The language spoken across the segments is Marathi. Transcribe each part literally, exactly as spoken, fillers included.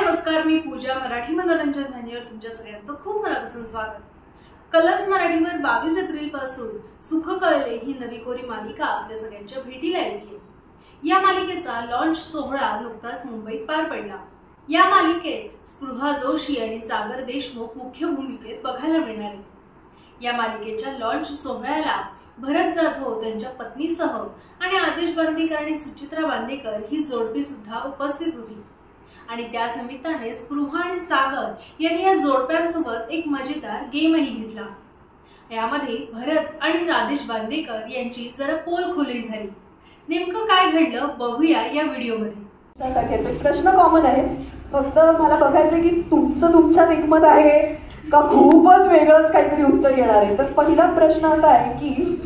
नमस्कार, मी पूजा. मराठी मनोरंजन धानीवर तुमच्या सगळ्यांचं खूप मनापासून स्वागत. कलर्स मराठीवर बावीस एप्रिल पासून सुख कळले ही नवी कोरी मालिका आपल्या सगळ्यांच्या भेटीला येते. या मालिकेचा लॉन्च सोहळा नुकताच मुंबईत पार पडला. या मालिकेत स्पृहा जोशी आणि सागर देशमुख मुख्य भूमिकेत बघायला मिळणार आहे. या मालिकेच्या लॉन्च सोहळ्याला भरत जाधव त्यांच्या पत्नीसह आणि आदेश बांदेकर आणि सुचित्रा बांदेकर ही जोडपी सुद्धा उपस्थित होती. आणि त्याच निमित्ताने स्पृहा आणि सागर यांनी या जोडप्यांसोबत एक मजेदार गेमही घेतला. यामध्ये भरत आणि आदेश बांदेकर यांची जरा पोलखोली झाली. नेमकं काय घडलं बघूया या व्हिडिओमध्ये. प्रश्न कॉमन आहे, फक्त मला बघायचं की तुमचं तुमच्यात एकमत आहे का खूपच वेगळंच काहीतरी उत्तर येणार आहे. तर पहिला प्रश्न असा आहे की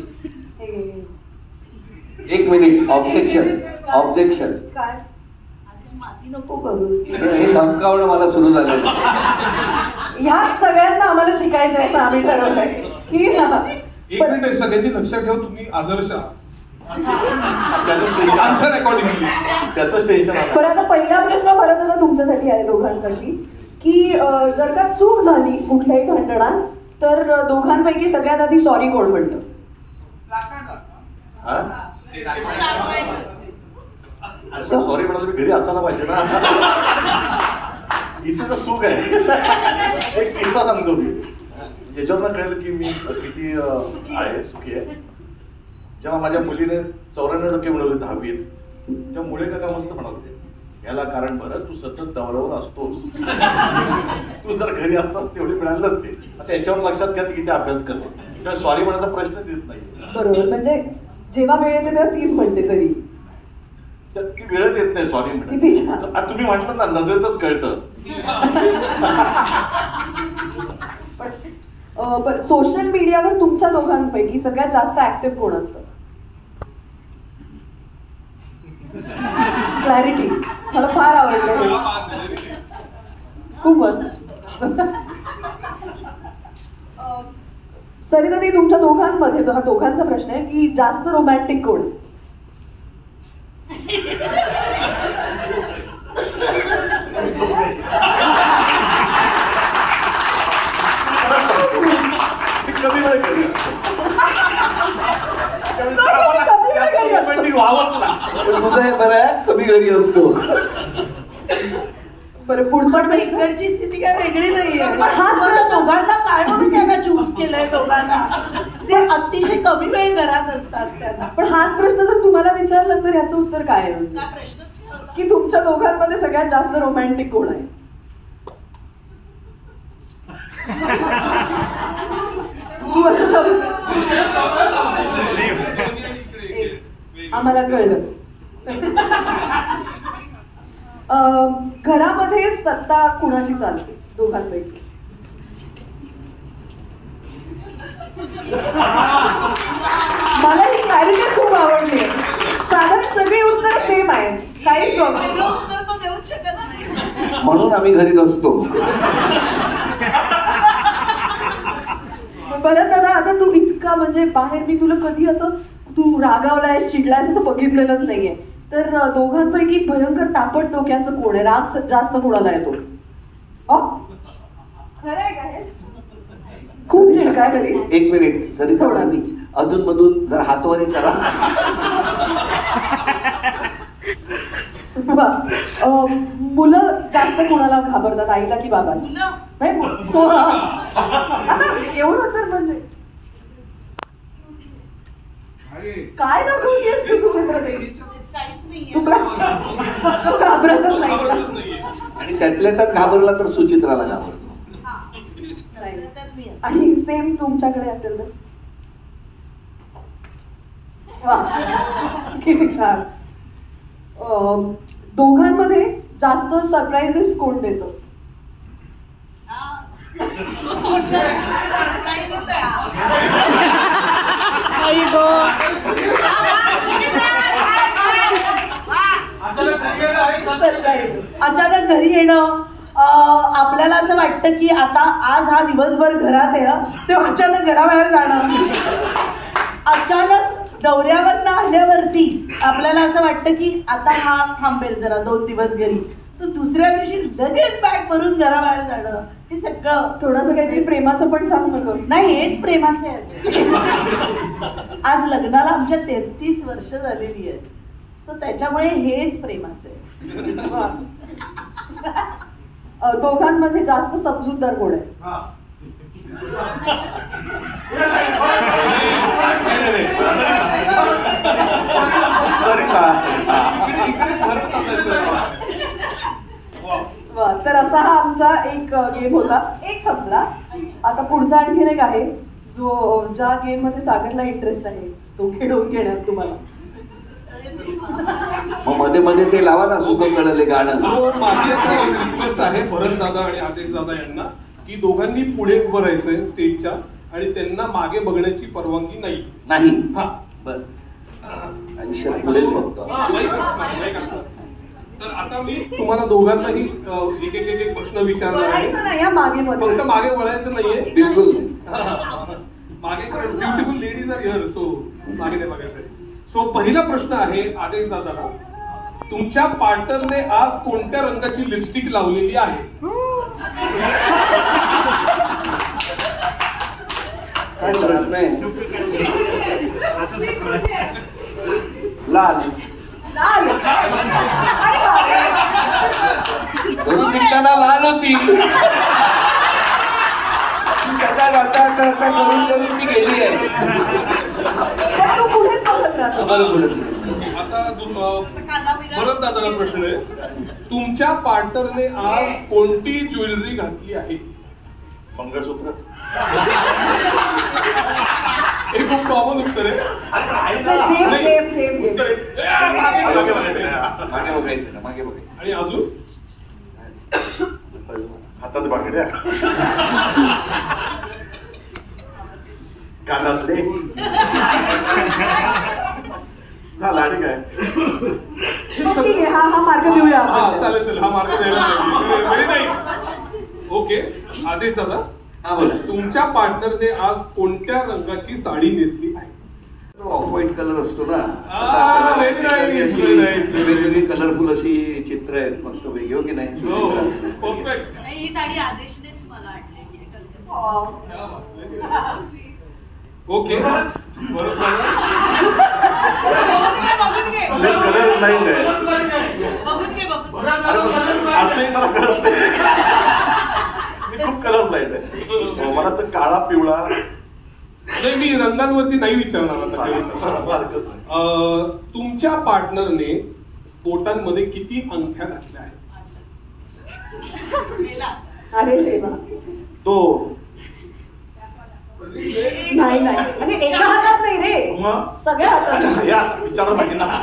एक मिनिट, ऑब्जेक्शन ऑब्जेक्शन काय माती नको करूस, हे धमकावणं मला सुरू झालं. ह्याच सगळ्यांना आम्हाला शिकायचं आहे असं आम्ही ठरवलंय की एक मिनिट सगळ्यांनी लक्षात ठेव, तुम्ही आदर्श त्याचं टेन्शन. बरं, आता पहिला प्रश्न परत आता तुमच्यासाठी आहे, दोघांसाठी, की जर का चूक झाली कुठल्याही भांडणात तर दोघांपैकी सगळ्यात आधी सॉरी कोण म्हणतं? सॉरी म्हणाल मी घरी असायला पाहिजे ना. इथे तर सुख आहे. एक किस्सा सांगतो मी, याच्यावर कळेल की मी किती आहे सुखी आहे. जेव्हा माझ्या मुलीने चौऱ्याण्णव टक्के मिळवले दहावीत, तेव्हा मुळे काका मस्त म्हणाले, याला कारण बरं तू सतत दौऱ्यावर असतोस, तू जर घरी असतास तेवढी मिळाली नसते. असं याच्यावर लक्षात घ्या किती अभ्यास करते. तेव्हा सॉरी म्हणायचा प्रश्नच येत नाही. बरोबर, म्हणजे जेव्हा वेळ येते तेव्हा तीच म्हणते तरी ती वेळच येत नाही सॉरी म्हणून. तुम्ही म्हटलं ना, नजरेतच कळतं. पण सोशल मीडियावर तुमच्या दोघांपैकी सगळ्यात जास्त ऍक्टिव्ह कोण असतं? क्लॅरिटी मला फार आवडलं, खूपच. सरिता ती तुमच्या दोघांमध्ये, हा दोघांचा प्रश्न आहे की जास्त रोमॅन्टिक कोण? कमी वेळ करूया, तुझं बरं आहे, कमी घरी असतो. बरं, पुढचं इकडची स्थिती काय वेगळी नाहीये. हा दोघांना काय म्हणून त्यांना चूज केलंय, दोघांना जे अतिशय कमी वेळ घरात असतात त्यांना. पण हाच प्रश्न जर तुम्हाला विचारला तर ह्याचं उत्तर काय आहे की तुमच्या दोघांमध्ये सगळ्यात जास्त रोमॅन्टिक कोण आहे? आम्हाला कळलं. घरामध्ये सत्ता कुणाची चालते दोघांपैकी? मला ही क्लॅरिटी खूप आवडली. साधारण सगळी उत्तर सेम आहेत, काही प्रॉब्लेम उत्तर तो देऊच शकत नाही, म्हणून आम्ही घरी नसतो. बरं दादा, आता तू इतका म्हणजे बाहेर मी तुला कधी असं तू रागावलायस चिडलायस असं बघितलेलंच नाहीये. तर दोघांपैकी भयंकर तापट डोक्याचं कोण आहे? राग जास्त कोणाला येतो? खरं आहे का हे? खूप चिडका घरी. एक मिनिट, जरी थोडा अधून मधून जर हातवारी करा. मुलं जास्त कोणाला घाबरतात, आईला की बाबाला? एवढं तर म्हणजे काय दाखवतेस तू चित्रपट? तू घाबरतच नाही. आणि त्यातल्या त्यात घाबरला तर सुचित्राला घाबरतो. आणि सेम तुमच्याकडे असेल तर? वा, किती छान. दोघांमध्ये जास्त सरप्राइजेस कोण देतो? अचानक घरी येणं. आपल्याला असं वाटतं की आता आज हा दिवसभर घरात आहे, तेव्हा अचानक घराबाहेर जाणं. अचानक दौऱ्यावर आल्यावरती आपल्याला असं वाटतं की आता हा थांबेल जरा दोन दिवस घरी, तर दुसऱ्या दिवशी लगेच बॅग भरून घराबाहेर जाणं, हे सगळं थोडंसं काहीतरी प्रेमाचं पण सांग नको. नाही, हेच प्रेमाचे आहे. आज लग्नाला आमच्या तेहतीस वर्ष झालेली आहेत, तर त्याच्यामुळे हेच प्रेमाचे आहे. वा. अ, दोघांमध्ये जास्त समजूतदार कोण आहे? वा. तर असा हा आमचा एक गेम होता. एक संपला. आता पुढचा आणखीन एक आहे जो ज्या गेम मध्ये सागरला इंटरेस्ट आहे तो खेळून घेणार तुम्हाला. मग मध्ये मध्ये ते लावा ना, सुख कळले गाणं. सो माझी आता रिक्वेस्ट आहे भरत दादा आणि आदेश दादा यांना की दोघांनी पुढे उभं राहायचंय स्टेजच्या आणि त्यांना मागे बघण्याची परवानगी नाही. नाही. हा बर. आयुष्यात पुढेच बघतो. हा, माईक असणार, माईक असणार. तर आता मी तुम्हाला दोघांनाही अ, एक एक एक एक प्रश्न विचारणार वळायचं आहे. नाही या मागे मध्ये. फक्त मागे वळायचं नाहीये. बिलकुल. मागे कारण beautiful ladies are here, so मागे नाही बघायचंय. सो पहिला प्रश्न आहे आदेश दादाला, तुमच्या पार्टनरने आज कोणत्या रंगाची लिपस्टिक लावलेली आहे? काय प्रश्न आहे? लाल. लाल. अरे बापरे. घरून निघताना लाल होती. त्याचा रस्ता रस्ता करून करून ती गेली आहे. पण तू पुढेच बघत राहतो. बरोबर. आता भरत दादाला प्रश्न आहे, तुमच्या पार्टनरने आज कोणती ज्वेलरी घातली आहे? मंगळसूत्र. हे खूप कॉमन उत्तर आहे. सेम सेम सेम उत्तर आहे. ए, मागे मागे बघायचं. बघायचं नाही. मागे बघायचं ना, मागे बघायचं. आणि अजून हातात बांगड्या, कानातले झाला. आणि काय हे ठीक सगळं आहे. हा हा मार्ग देऊया हा आपण. चालेल चालेल, हा मार्ग द्यायला व्हेरी नाईस. ओके आदेश दादा, हा बोला. तुमच्या पार्टनरने आज कोणत्या रंगाची साडी नेसली आहे? ऑफ व्हाईट कलर असतो ना, Ah, very nice, very nice. वेगवेगळी कलरफुल अशी चित्र आहेत मस्त पैकी, हो की नाही? परफेक्ट. ही साडी आदेशनेच मला आणली. ओके बरं दादा. बघून घे कलर नाही काय बघून घे बघून असंही मला कळत नाही. मी खूप कलर ब्लाइंड आहे. मला तर काळा पिवळा नाही, मी रंगांवरती नाही विचारणार आता काही. हरकत नाही. अं, तुमच्या पार्टनरने बोटांमध्ये किती अंगठ्या घातल्या आहेत? अरे देवा. तो नाही नाही म्हणजे एका हातात नाही रे, मग सगळ्या हातात. या विचारलं पाहिजे ना.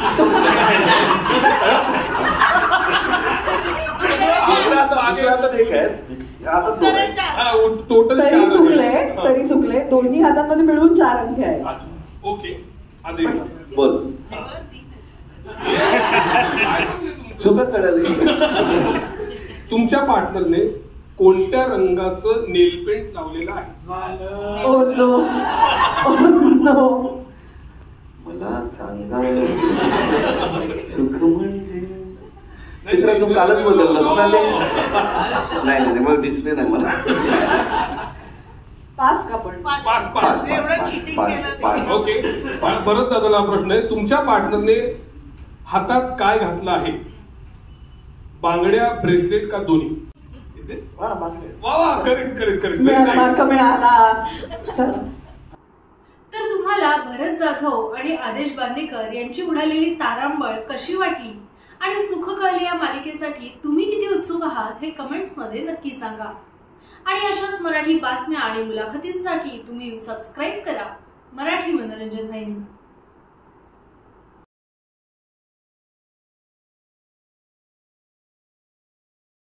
दुसऱ्या हातात- दुसऱ्या हातात एक आहे, या हातात दोन आहेत. हा, टोटल तरी चार चुकले आहे. हा. तरी चुकले दोन्ही हातांमध्ये मिळून चार अंक आहेत. अच्छा. ओके आदेश दादा. बोल. काय सांगले तुमचं? सुख कळले. तुमच्या पार्टनरने कोणत्या रंगाचं नेल पेंट लावलेलं आहे? Oh no oh no. मला सांगा सुख म्हणजे चित्र तू कालच बदललंस ना ते. नाही नाही मग दिसले नाही मला. पास का पण? पाच पाच, पाच. पाच, पाच, पाच, पाच. ओके परत दादाला प्रश्न आहे, तुमच्या पार्टनरने हातात काय घातलं आहे? बांगड्या, ब्रेसलेट का दोन्ही? Is it? वा, मागले. वा वा करेक्ट करेक्ट करेक्ट मिळाला मार्क मिळाला. चला. तर तुम्हाला भरत जाधव आणि आदेश बांदेकर यांची उडालेली तारांबळ कशी वाटली आणि सुख कळले या मालिकेसाठी तुम्ही किती उत्सुक आहात हे कमेंट्स मध्ये नक्की सांगा. आणि अशाच मराठी बातम्या आणि मुलाखतींसाठी तुम्ही सबस्क्राईब करा मराठी मनोरंजन वाहिनी.